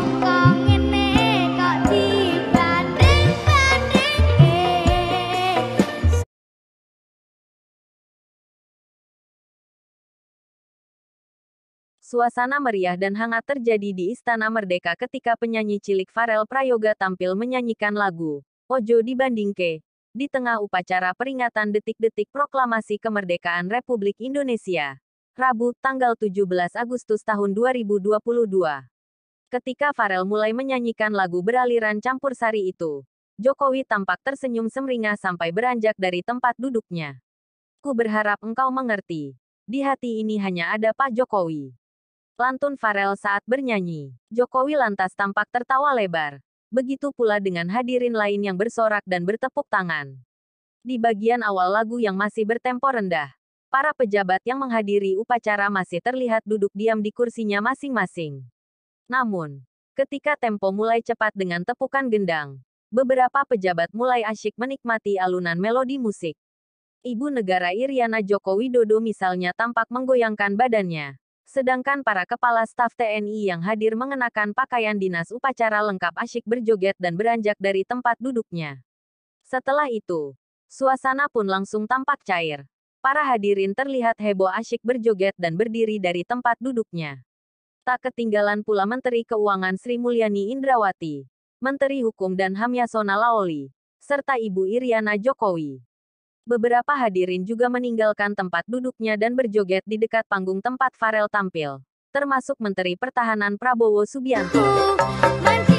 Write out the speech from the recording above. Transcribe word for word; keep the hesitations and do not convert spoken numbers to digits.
Suasana meriah dan hangat terjadi di Istana Merdeka ketika penyanyi cilik Farel Prayoga tampil menyanyikan lagu Ojo Dibandingke di tengah upacara peringatan detik-detik proklamasi kemerdekaan Republik Indonesia, Rabu, tanggal tujuh belas Agustus tahun dua ribu dua puluh dua. Ketika Farel mulai menyanyikan lagu beraliran campursari itu, Jokowi tampak tersenyum semringah sampai beranjak dari tempat duduknya. "Ku berharap engkau mengerti. Di hati ini hanya ada Pak Jokowi." Lantun Farel saat bernyanyi. Jokowi lantas tampak tertawa lebar. Begitu pula dengan hadirin lain yang bersorak dan bertepuk tangan. Di bagian awal lagu yang masih bertempo rendah, para pejabat yang menghadiri upacara masih terlihat duduk diam di kursinya masing-masing. Namun, ketika tempo mulai cepat dengan tepukan gendang, beberapa pejabat mulai asyik menikmati alunan melodi musik. Ibu Negara Iriana Joko Widodo misalnya tampak menggoyangkan badannya. Sedangkan para kepala staf T N I yang hadir mengenakan pakaian dinas upacara lengkap asyik berjoget dan beranjak dari tempat duduknya. Setelah itu, suasana pun langsung tampak cair. Para hadirin terlihat heboh asyik berjoget dan berdiri dari tempat duduknya. Tak ketinggalan pula Menteri Keuangan Sri Mulyani Indrawati, Menteri Hukum dan H A M Yasona Laoli, serta Ibu Iriana Jokowi. Beberapa hadirin juga meninggalkan tempat duduknya dan berjoget di dekat panggung tempat Farel tampil, termasuk Menteri Pertahanan Prabowo Subianto.